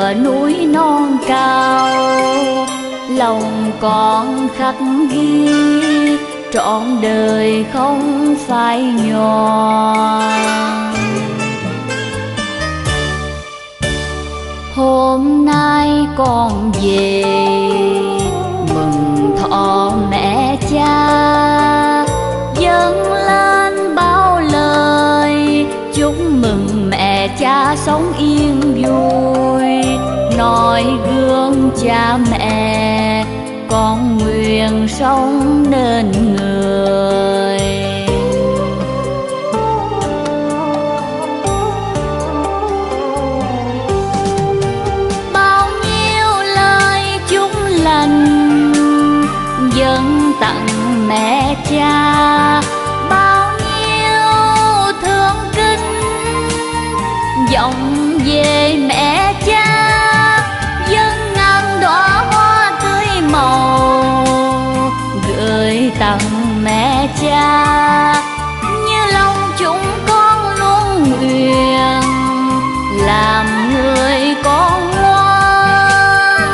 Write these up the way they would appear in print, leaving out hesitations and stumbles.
tựa núi non cao, lòng con khắc ghi trọn đời không phai nhòa. Hôm nay con về mừng thọ mẹ cha, dâng lên bao lời chúc mừng mẹ cha sống yên vui. Noi gương cha mẹ con nguyện sống nên người. Bao nhiêu lời chúc lành dâng tặng mẹ cha, bao nhiêu thương kính dòng về mẹ cha. Dâng ngàn đóa hoa tươi màu gửi tặng mẹ cha, như lòng chúng con luôn nguyện làm người con ngoan.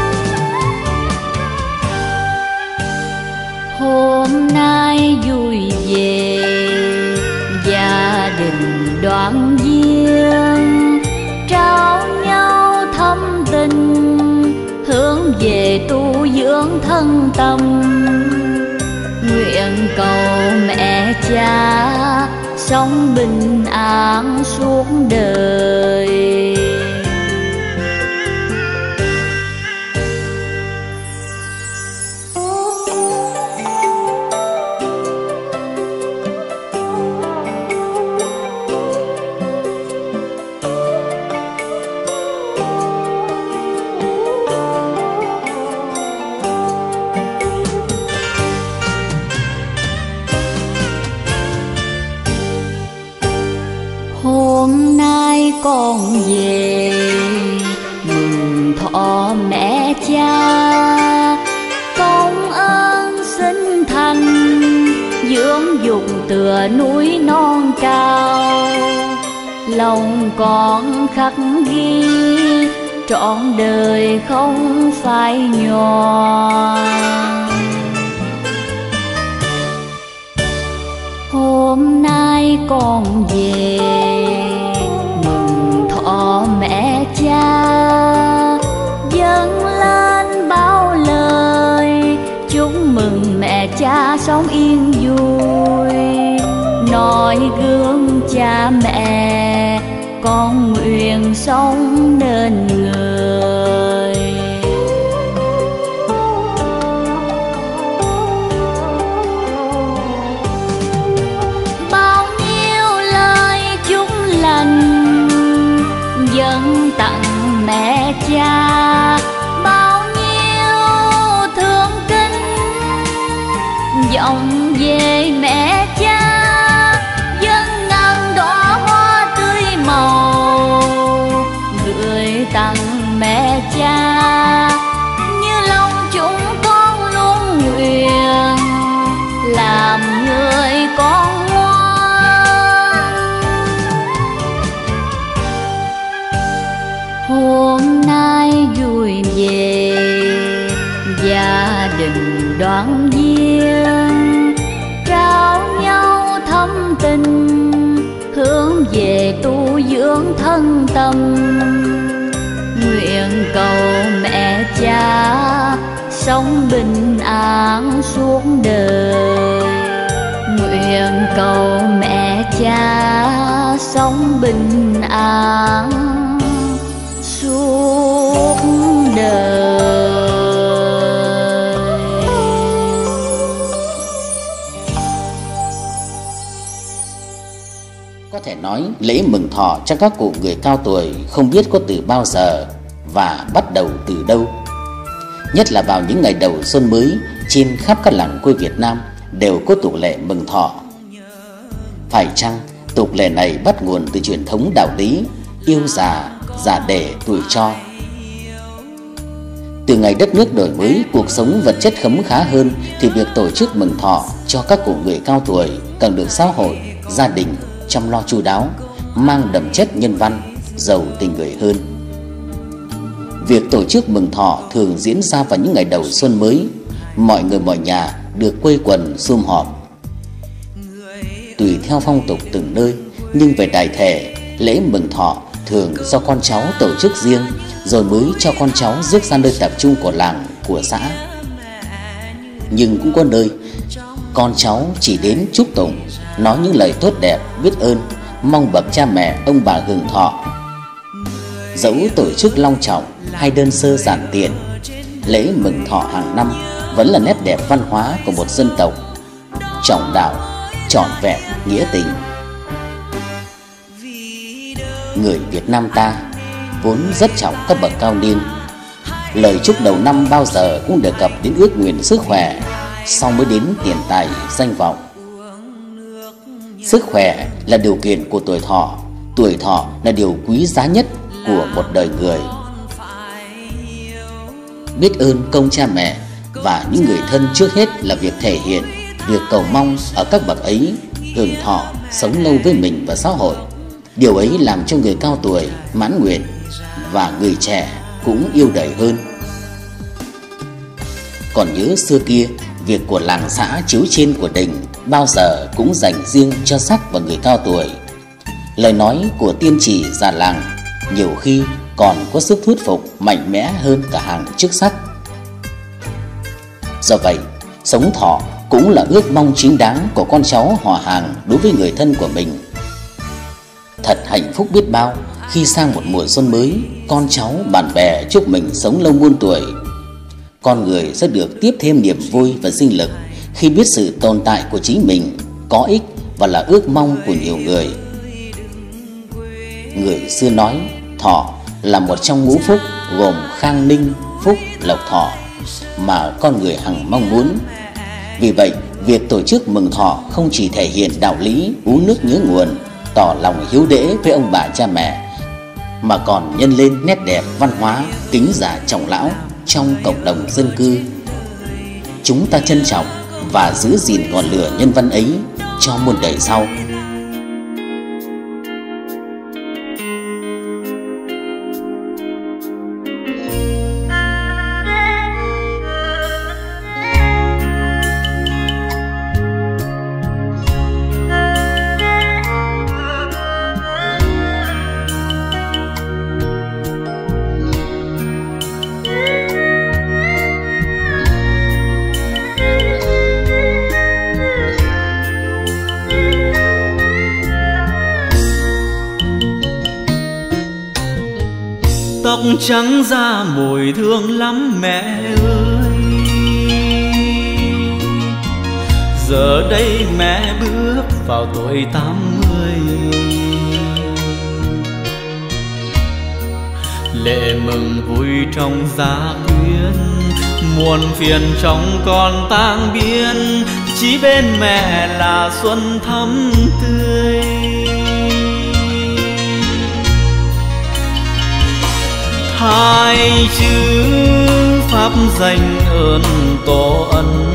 Hôm nay vui về gia đình đoàn viên, trao nhau thâm tình hướng về tu dưỡng thân tâm. Nguyện cầu mẹ cha sống bình an suốt đời. Hôm nay con về mừng thọ mẹ cha, công ơn sinh thành dưỡng dục tựa núi non cao. Lòng con khắc ghi trọn đời không phai nhòa. Hôm nay con về mừng thọ mẹ cha, dâng lên bao lời chúc mừng mẹ cha sống yên vui. Noi gương cha mẹ con nguyện sống nên người. Dâng tặng mẹ cha, bao nhiêu thương kính dòng về mẹ cha. Dâng ngàn đóa hoa tươi màu gửi tặng mẹ cha, như lòng chúng con luôn nguyện làm người con ngoan. Hôm nay vui về gia đình đoàn viên, trao nhau thâm tình hướng về tu dưỡng thân tâm. Nguyện cầu mẹ cha sống bình an suốt đời. Nguyện cầu mẹ cha sống bình an suốt đời. Có thể nói lễ mừng thọ cho các cụ người cao tuổi không biết có từ bao giờ và bắt đầu từ đâu. Nhất là vào những ngày đầu xuân mới, trên khắp các làng quê Việt Nam đều có tục lệ mừng thọ. Phải chăng tục lệ này bắt nguồn từ truyền thống đạo lý yêu già, già để tuổi cho? Từ ngày đất nước đổi mới, cuộc sống vật chất khấm khá hơn thì việc tổ chức mừng thọ cho các cụ người cao tuổi cần được xã hội, gia đình chăm lo chu đáo, mang đậm chất nhân văn, giàu tình người hơn. Việc tổ chức mừng thọ thường diễn ra vào những ngày đầu xuân mới. Mọi người mọi nhà được quây quần sum họp. Tùy theo phong tục từng nơi, nhưng về đại thể, lễ mừng thọ thường do con cháu tổ chức riêng, rồi mới cho con cháu rước ra nơi tập trung của làng, của xã. Nhưng cũng có nơi con cháu chỉ đến chúc tụng, nói những lời tốt đẹp, biết ơn, mong bậc cha mẹ ông bà hưởng thọ. Dẫu tổ chức long trọng hay đơn sơ giản tiện, lễ mừng thọ hàng năm vẫn là nét đẹp văn hóa của một dân tộc, trọng đạo, trọn vẹn, nghĩa tình. Người Việt Nam ta vốn rất trọng các bậc cao niên. Lời chúc đầu năm bao giờ cũng đề cập đến ước nguyện sức khỏe, sau mới đến tiền tài, danh vọng. Sức khỏe là điều kiện của tuổi thọ là điều quý giá nhất của một đời người. Biết ơn công cha mẹ và những người thân trước hết là việc thể hiện, việc cầu mong ở các bậc ấy hưởng thọ, sống lâu với mình và xã hội. Điều ấy làm cho người cao tuổi mãn nguyện và người trẻ cũng yêu đời hơn. Còn nhớ xưa kia, việc của làng xã chiếu trên của đình bao giờ cũng dành riêng cho sắc và người cao tuổi. Lời nói của tiên chỉ già làng nhiều khi còn có sức thuyết phục mạnh mẽ hơn cả hàng chức sắc. Do vậy, sống thọ cũng là ước mong chính đáng của con cháu họ hàng đối với người thân của mình. Thật hạnh phúc biết bao khi sang một mùa xuân mới, con cháu bạn bè chúc mình sống lâu muôn tuổi. Con người sẽ được tiếp thêm niềm vui và sinh lực khi biết sự tồn tại của chính mình có ích và là ước mong của nhiều người. Người xưa nói thọ là một trong ngũ phúc gồm khang ninh, phúc, lộc, thọ mà con người hằng mong muốn. Vì vậy, việc tổ chức mừng thọ không chỉ thể hiện đạo lý uống nước nhớ nguồn, tỏ lòng hiếu đễ với ông bà cha mẹ, mà còn nhân lên nét đẹp văn hóa kính già trọng lão trong cộng đồng dân cư. Chúng ta trân trọng và giữ gìn ngọn lửa nhân văn ấy cho muôn đời sau. Tóc trắng da mùi thương lắm mẹ ơi. Giờ đây mẹ bước vào tuổi 80, lệ mừng vui trong gia quyến, muôn phiền trong con tang biến, chỉ bên mẹ là xuân thắm tươi. Hai chữ pháp danh ơn tổ ân,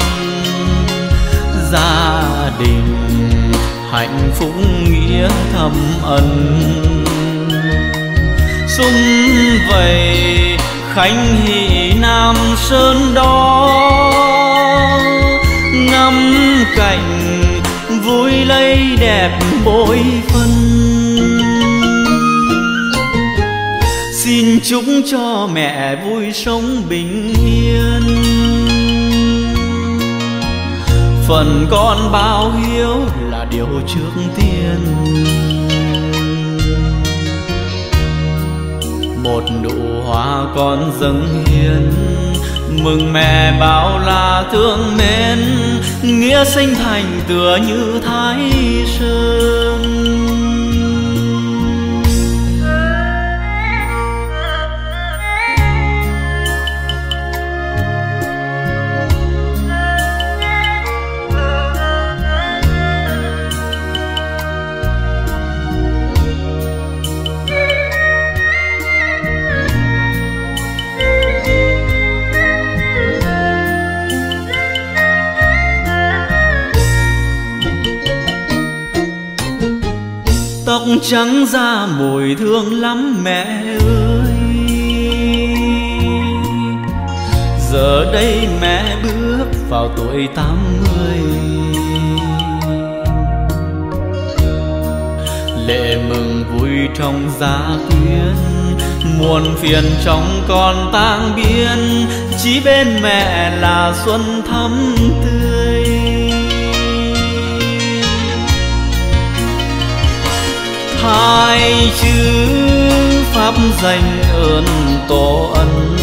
gia đình hạnh phúc nghĩa thâm ân. Sum vầy khánh hỷ Nam Sơn đó, ngắm cảnh vui lây đẹp bội phân. Xin chúc cho mẹ vui sống bình yên, phần con báo hiếu là điều trước tiên. Một nụ hoa con dâng hiến, mừng mẹ bao là thương mến, nghĩa sinh thành tựa như Thái Sơn. Tóc trắng da mùi thương lắm mẹ ơi. Giờ đây mẹ bước vào tuổi 80, lệ mừng vui trong gia quyến, muôn phiền trong con tang biến, chỉ bên mẹ là xuân thắm tươi. Hai chữ pháp danh ơn tổ ân,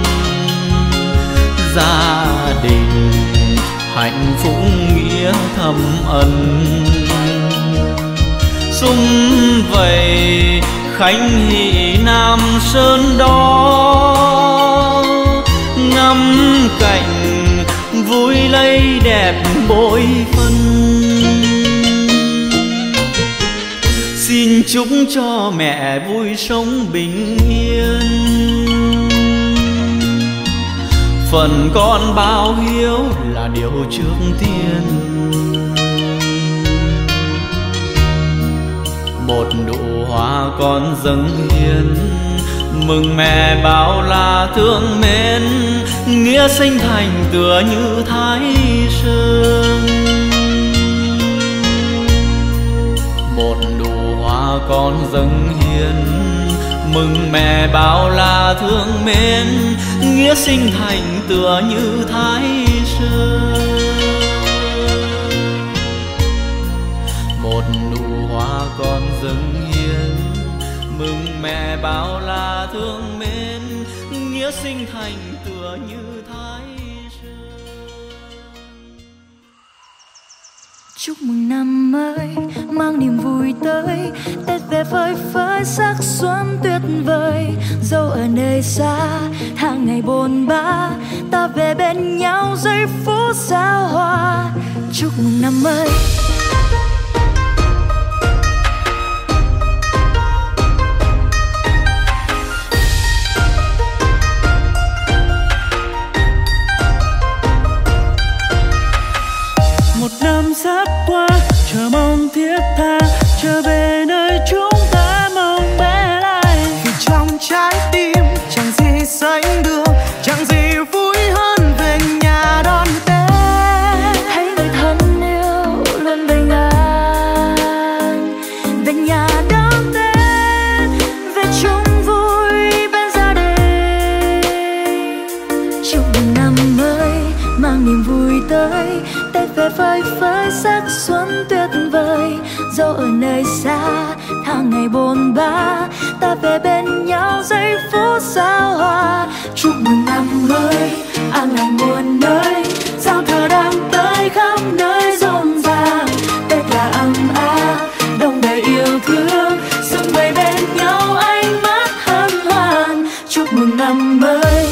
gia đình hạnh phúc nghĩa thầm ân. Sum vầy khánh hỷ Nam Sơn đó, ngắm cảnh vui lây đẹp bội phân. Xin chúc cho mẹ vui sống bình yên, phần con báo hiếu là điều trước tiên. Một nụ hoa con dâng hiến, mừng mẹ bao la thương mến, nghĩa sinh thành tựa như Thái Sơn. Một nụ hoa con dâng hiến, mừng mẹ bao la thương mến, nghĩa sinh thành tựa như Thái Sơn. Một nụ hoa con dâng hiến, mừng mẹ bao la thương mến, nghĩa sinh thành tựa như Thái Sơn. Chúc mừng năm mới mang niềm vui tới, Tết về phơi phới sắc xuân tuyệt vời. Dẫu ở nơi xa tháng ngày bôn ba, ta về bên nhau giây phút giao hòa. Chúc mừng năm mới. Một năm sắp qua, chờ mong thiết tha trở về nơi chúng ta mong bé lại. Vì trong trái tim chẳng gì sánh được, chẳng gì vui hơn về nhà đón Tết. Hãy người thân yêu luôn bình an, về nhà đón Tết, về chung vui bên gia đình. Chúc mừng năm mới mang niềm vui tới, Tết về phơi phới sắc xuân tuyệt vời. Dẫu ở nơi xa tháng ngày bôn ba, ta về bên nhau giây phút giao hòa. Chúc mừng năm mới an lành muôn nơi, giao thừa đang tới khắp nơi rộn ràng. Tết là ấm áp đông đầy yêu thương, xung vầy bên nhau ánh mắt hân hoan. Chúc mừng năm mới.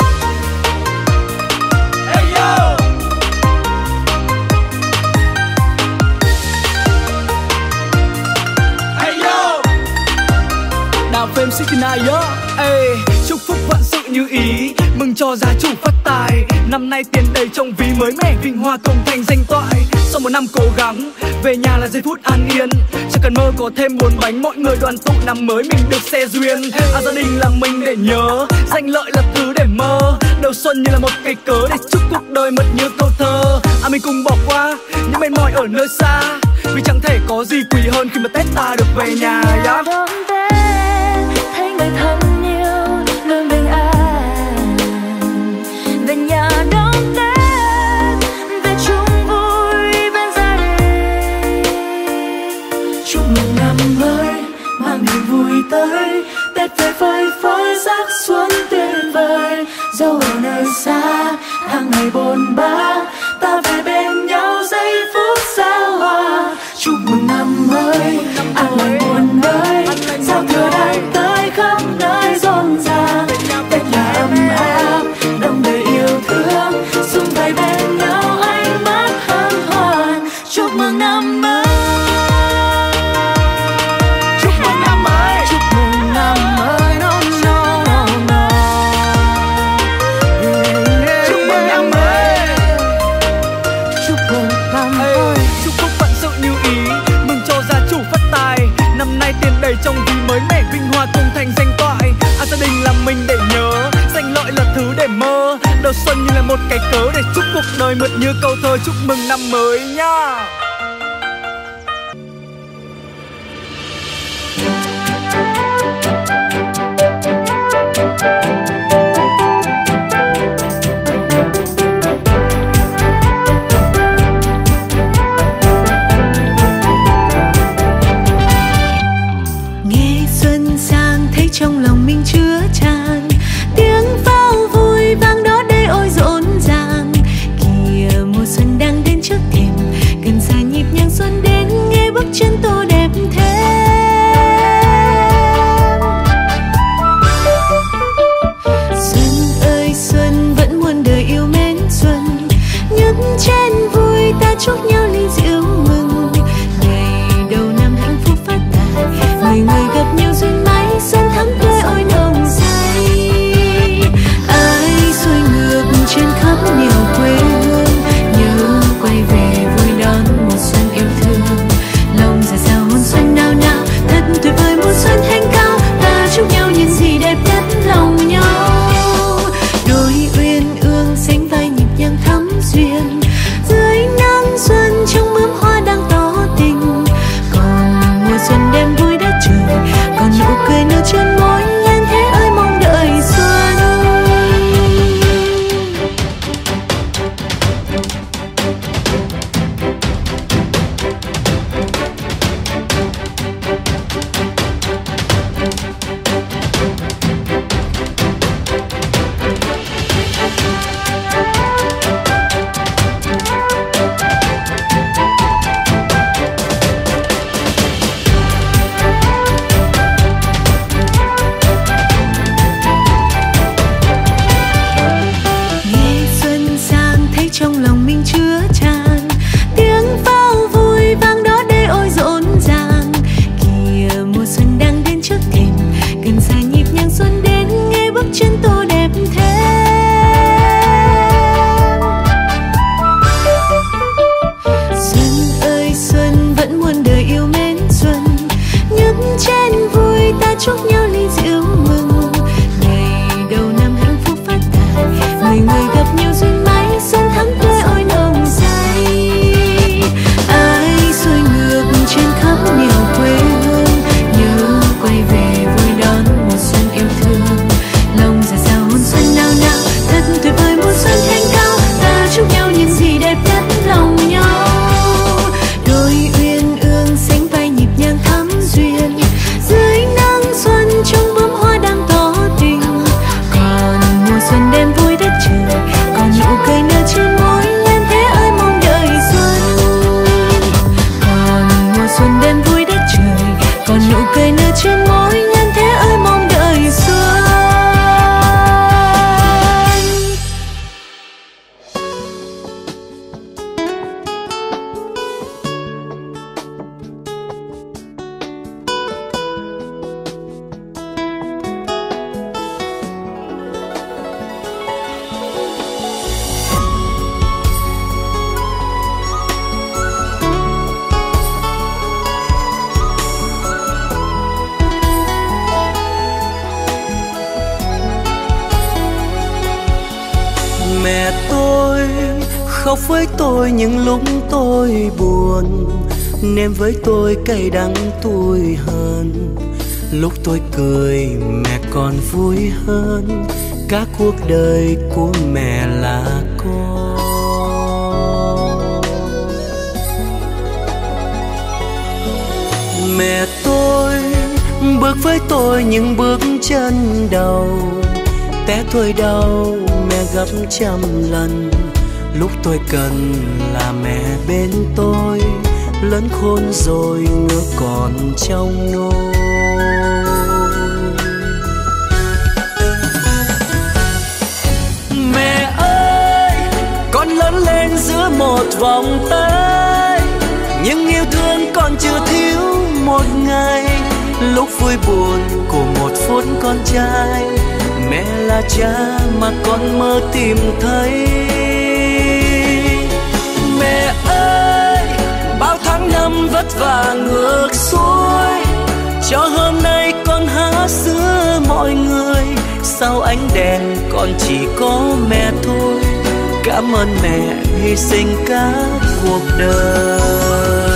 Phim 69 yo, ey, chúc phúc vạn sự như ý, mừng cho gia chủ phát tài. Năm nay tiền đầy trong ví mới mẻ, vinh hoa công thành danh toại. Sau một năm cố gắng, về nhà là giây phút an yên. Chẳng cần mơ có thêm 4 bánh, mọi người đoàn tụ năm mới mình được xe duyên. Gia đình là mình để nhớ, danh lợi là thứ để mơ. Đầu xuân như là một cái cớ để chúc cuộc đời mật như câu thơ. Mình cùng bỏ qua những mệt mỏi ở nơi xa, vì chẳng thể có gì quý hơn khi mà Tết ta được về nhà. Đón Tết thấy người thân yêu luôn bình an, về nhà đón Tết, về chung vui bên gia đình. Chúc mừng năm mới mang niềm vui tới, Tết về phơi phới sắc xuân tuyệt vời. Dẫu ở nơi xa tháng ngày bôn ba, ta về bên nhau giây phút giao hòa. Chúc mừng năm mới an lành muôn nơi, giao thừa đang tới khắp nơi rộn ràng. Tết là ấm áp đông đầy yêu thương, xung vầy bên nhau ánh mắt hân hoan. Chúc mừng năm mới. Chúc mừng năm mới. Chúc mừng năm mới. No, no, no, no. Chúc mừng năm mới. Chúc mừng năm mới. Chúc phúc vạn sự như ý, mừng cho gia chủ phát tài. đầu xuân như là một cái cớ để chúc cuộc đời mượt như câu thơ chúc mừng năm mới nha. Trong lòng mình chứa tràn tiếng pháo vui vang đó đây ôi rộn ràng. Kìa mùa xuân đang đến trước thềm, gần xa nhịp nhàng xuân đến nghe bước chân tô đẹp thêm. Xuân ơi xuân vẫn muôn đời yêu mến xuân, nhấp chén vui ta chúc nhau ly rượu mừng. Ngày đầu năm hạnh phúc phát tài, người người gặp nhau duyên mãi xuân thắm tươi ôi nồng say. Ai xuôi ngược trên khắp nhiều quê hương, nhớ quay về vui đón một xuân yêu thương. Lòng ra sao hôn xuân nao nao, thật tuyệt vời mùa xuân thanh cao. Ta chúc nhau những gì đẹp nhất lòng nhau. Đôi uyên ương sánh vai nhịp nhàng thắm duyên, dưới nắng xuân trong bướm hoa đang tỏ tình. Còn mùa xuân đem vui đất trời, còn nụ cười nở trên môi nhân thế ơi mong đợi xuân. Trong lòng mình chứa tràn tiếng pháo vui vang đó đây ôi rộn ràng. Kìa mùa xuân đang đến trước thềm, gần xa nhịp nhàng xuân đến nghe bước chân tô đẹp thêm. Xuân ơi xuân vẫn muôn đời yêu mến xuân, nhấp chén vui ta chúc nhau ly rượu mừng. Ngày đầu năm hạnh phúc phát tài, người người gặp nhau duyên mãi xuân thắm tươi ôi nồng say. Ai xuôi ngược trên khắp nhiều quê hương, nhớ quay về vui đón một xuân yêu thương. Lòng ra sao hôn xuân nao nao, thật tuyệt vời mùa xuân thanh cao. Ta chúc nhau những gì đẹp nhất lòng nhau. Đôi uyên ương sánh vai nhịp nhàng thắm duyên, dưới nắng xuân trong bướm hoa đang tỏ tình. Còn mùa xuân đem vui đất trời, còn nụ cười nở trên môi nhân thế ơi mong đợi xuân. Còn mùa xuân đem vui đất trời, còn nụ cười nở trên môi nhân thế ơi mong đợi xuân. Mẹ tôi khóc với tôi những lúc tôi buồn, ném với tôi cay đắng tủi hờn. Lúc tôi cười mẹ còn vui hơn, cả cuộc đời của mẹ là con. Mẹ tôi bước với tôi những bước chân đầu, té thôi đau mẹ gấp trăm lần. Lúc tôi cần là mẹ bên tôi, lớn khôn rồi ngỡ còn trong nôi. Mẹ ơi, con lớn lên giữa một vòng tay, nhưng yêu thương con chưa thiếu một ngày. Lúc vui buồn của một phút con trai, mẹ là cha mà con mơ tìm thấy. Mẹ ơi, bao tháng năm vất vả ngược xuôi, cho hôm nay con há sữa mọi người. Sau ánh đèn con chỉ có mẹ thôi. Cảm ơn mẹ hy sinh cả cuộc đời.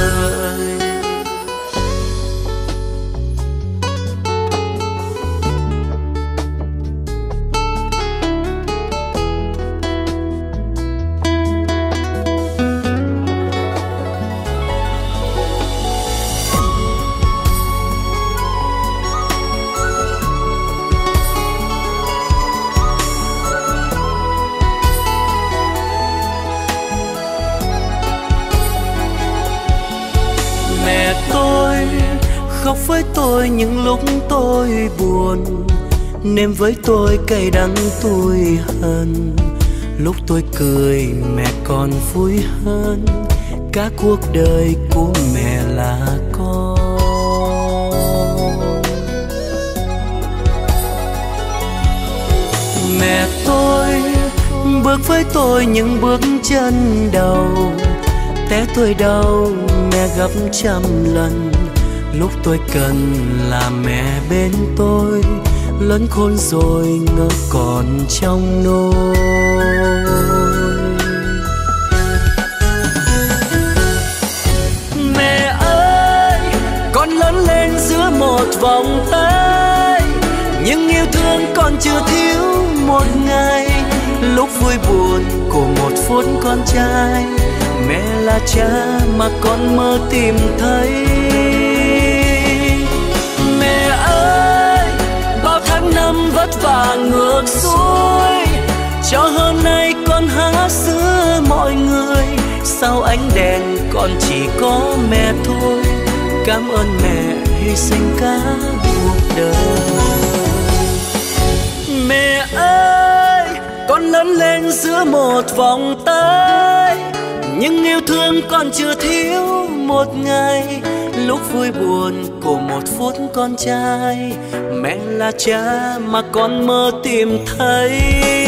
Khóc với tôi những lúc tôi buồn, nếm với tôi cay đắng tủi hờn. Lúc tôi cười mẹ còn vui hơn, cả cuộc đời của mẹ là con. Mẹ tôi bước với tôi những bước chân đầu, té tôi đau mẹ gấp trăm lần. Lúc tôi cần là mẹ bên tôi, lớn khôn rồi ngỡ còn trong nôi. Mẹ ơi, con lớn lên giữa một vòng tay, nhưng yêu thương con chưa thiếu một ngày. Lúc vui buồn của một phút con trai, mẹ là cha mà con mơ tìm thấy. Năm vất vả ngược xuôi, cho hôm nay con há sữa mọi người. Sau ánh đèn con chỉ có mẹ thôi. Cảm ơn mẹ hy sinh cả cuộc đời. Mẹ ơi, con lớn lên giữa một vòng tay, nhưng yêu thương con chưa thiếu một ngày. Lúc vui buồn của một phút con trai, mẹ là cha mà con mơ tìm thấy.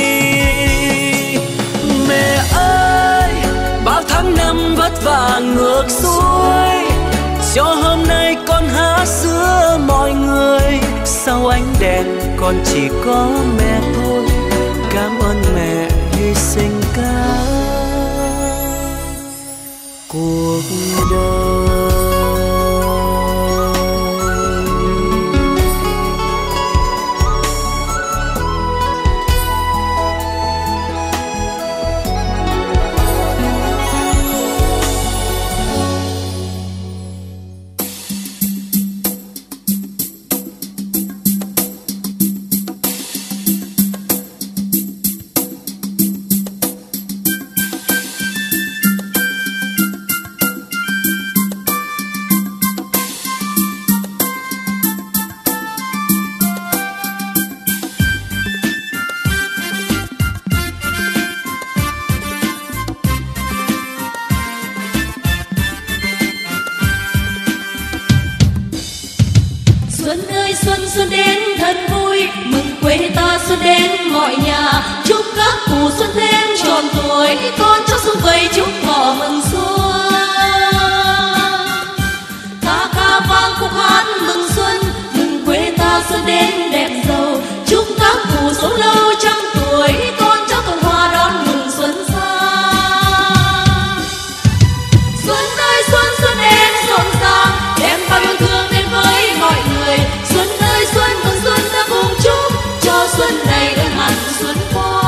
Mẹ ơi, bao tháng năm vất vả ngược xuôi, cho hôm nay con há sữa mọi người. Sau ánh đèn con chỉ có mẹ thôi. Cảm ơn mẹ hy sinh cả cuộc đời. Xuân đến thật vui, mừng quê ta xuân đến mọi nhà. Chúc các cụ xuân thêm tròn tuổi, con cháu sum vầy chúc họ mừng xuân. Ca vang khúc hát mừng xuân, mừng quê ta xuân đến đẹp giàu. Chúc các cụ sống lâu trăm tuổi, con cháu cùng hòa đón mừng xuân sang. Xuân ơi xuân, xuân đến rộn ràng, đem bao yêu thương đến với mọi người. Xuân ơi xuân, mừng xuân ta cùng chúc cho xuân này hơn hẳn xuân qua.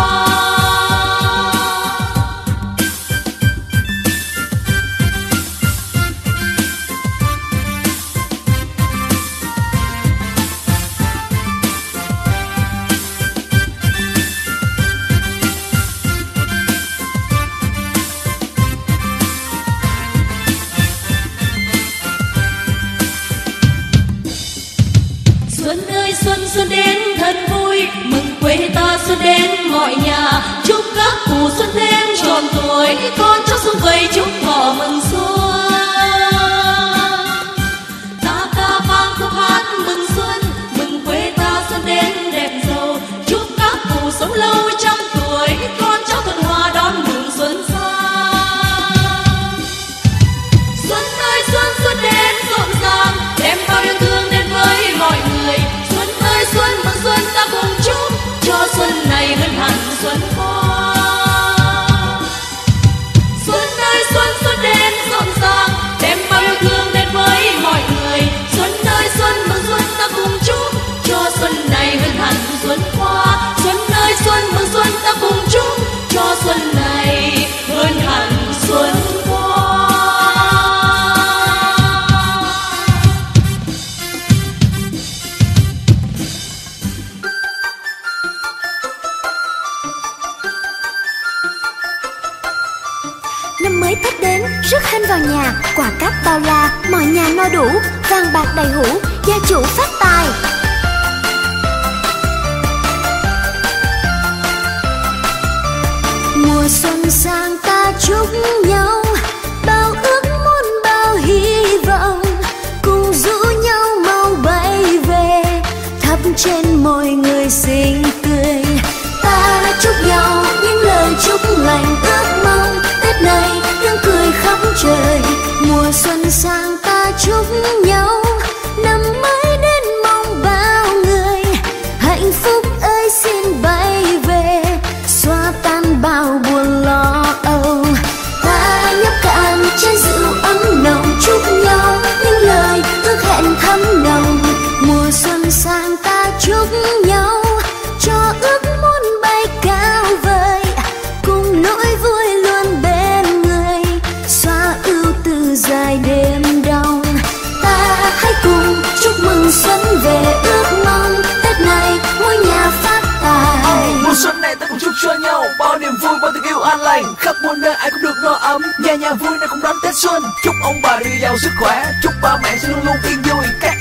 Xuân ơi xuân, xuân đến thật vui, mừng quê ta xuân đến mọi nhà. Chúc các cụ xuân thêm tròn tuổi, con cháu sum vầy chúc họ mừng xuân. Ca vang khúc hát mừng xuân, mừng quê ta xuân đến đẹp giàu. Chúc các cụ sống lâu trăm tuổi, con cháu thuận hòa đón mừng xuân sang. Xuân ơi xuân, xuân đến rộn ràng, đem bao yêu thương đến với mọi người. Xuân ơi xuân, mừng xuân ta cùng chúc cho xuân này hơn hẳn xuân qua. rước hân vào nhà, quà cáp bao la, mọi nhà no đủ, vàng bạc đầy hũ, gia chủ phát tài. Mùa xuân sang ta chúc nhau bao ước muốn, bao hy vọng, cùng rủ nhau mau bay về, thắp trên môi người xinh tươi. Ta chúc nhau những lời chúc lành, ước mong Tết này tiếng cười khắp trời. Mùa xuân sang ta chúc nhau năm mới đến, mong bao người hạnh phúc ơi xin bay về, xóa tan bao buồn lo âu. Ta nhấp cạn chén rượu ấm nồng, chúc nhau những lời ước hẹn thắm nồng. Mùa xuân sang ta chúc nhau cho ước muốn bay cao vời, cùng nỗi vui luôn bên người, xóa ưu tư dài đêm đông. Ta hãy cùng chúc mừng xuân về, ước mong Tết này ngôi nhà phát tài. Mùa xuân này ta cùng chúc cho nhau bao niềm vui, bao tình yêu an lành, khắp muôn nơi ai cũng được no ấm, nhà nhà vui này cũng đón Tết xuân. Chúc ông bà dồi dào sức khỏe, chúc ba mẹ sẽ luôn luôn yên vui, cái